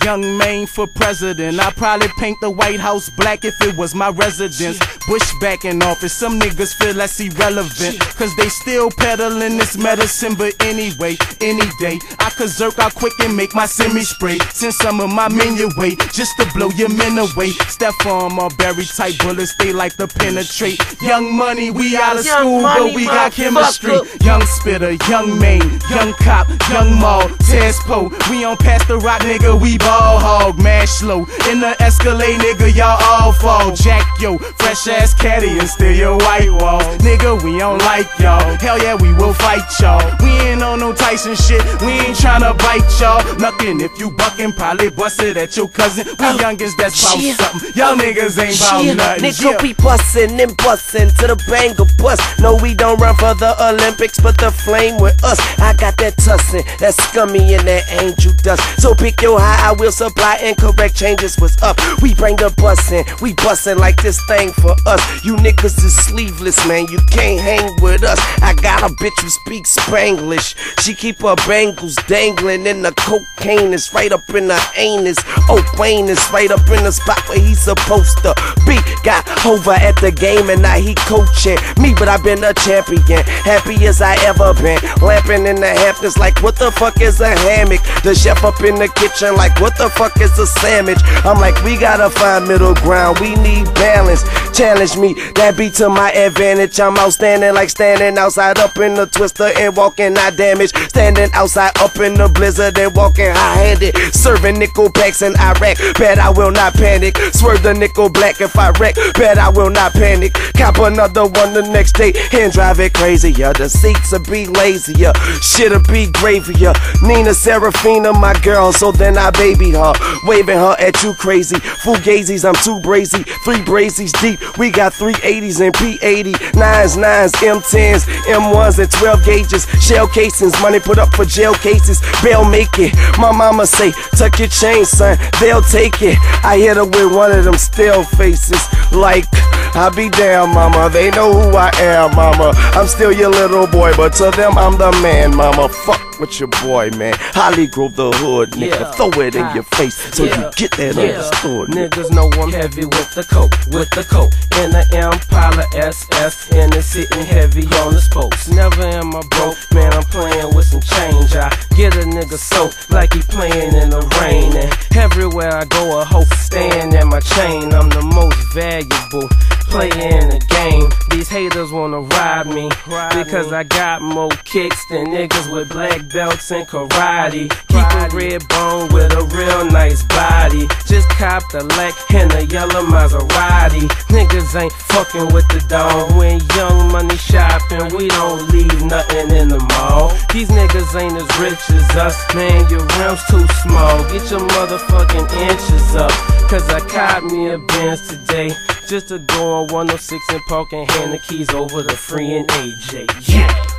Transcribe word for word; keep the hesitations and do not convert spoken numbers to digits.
Young Maine for president. I probably paint the White House black if it was my residence. Bush back in office, some niggas feel that's irrelevant, cause they still peddling this medicine. But anyway, any day, I could zurk out quick and make my semi-spray. Send some of my men your way, just to blow your men away. Stephon Marbury type bullets, they like to penetrate. Young money, we out of school, but we got chemistry. Young spitter, young Maine, young cop, young mall, Tespo. We on past the rock, nigga, we ball hog. Mash slow, in the escalade, nigga, y'all all fall. Jack yo, fresh ass caddy and steal your white wall. Nigga, we don't like y'all, hell yeah, we will fight y'all. We ain't on no Tyson shit, we ain't tryna bite y'all. Nothing if you buckin', probably busted at your cousin. We uh, youngins that's bout yeah. something, y'all niggas ain't bout yeah. nothing. Nigga, yeah. we bustin' and bustin' to the bang of bust. No, we don't run for the Olympics, but the flame with us. I got that tussin', that scummy and that angel dust. So pick your high, I will supply and correct changes what's up. We bring the bussin', we bussin' like this thing for us. You niggas is sleeveless, man, you can't hang with us. I got a bitch who speaks Spanglish. She keep her bangles dangling, and the cocaine is right up in her anus. Oh, Wayne is right up in the spot where he's supposed to be. Got over at the game and now he coaching me, but I've been a champion, happy as I ever been. Lamping in the Hamptons like what the fuck is a hammock? The chef up in the kitchen like what the fuck is a sandwich? I'm like, we gotta find middle ground, we need balance. Challenge me, that be to my advantage. I'm outstanding like standing outside up in the twister and walking not damaged. Standing outside up in the blizzard and walking high-handed. Serving nickel packs in Iraq, bet I will not panic. Swerve the nickel black if I wreck, bet I will not panic. Cop another one the next day and drive it crazier. The seats'll be lazier, shit'll be gravier. Nina Serafina, my girl, so then I baby her, waving her at you crazy. Fugazis, I'm too brazy, three brazies deep. We got three eighties and P eighty, nines, nines, M tens, M ones and twelve gauges. Shell casings, money put up for jail cases. Bail make it. My mama say, tuck your chain, son, they'll take it. I hit her with one of them still faces, like, I be damn, mama, they know who I am, mama. I'm still your little boy, but to them I'm the man, mama. Fuck with your boy, man. Holly Grove the hood, nigga. Yeah. Throw it in your face so yeah. you get that yeah. understood. Niggas know I'm heavy with the coke, with the coke. In the Impala S S, and it's sitting heavy on the spokes. Never am I broke, man, I'm playing with some change. I get a nigga soaked like he playing in the rain. And everywhere I go, a hoe staying at my chain. I'm the most valuable player in the game. These haters wanna ride me because I got more kicks than niggas with black belts and karate. Keep a red bone with a real nice body. Just cop the lack and a yellow Maserati. Niggas ain't fucking with the dog. When young money shopping, we don't leave nothing in the mall. These niggas ain't as rich as us, man, your rims too small. Get your motherfucking inches up, cause I caught me a Benz today, just to go on one oh six and park and hand the keys over to Free and A J. Yeah.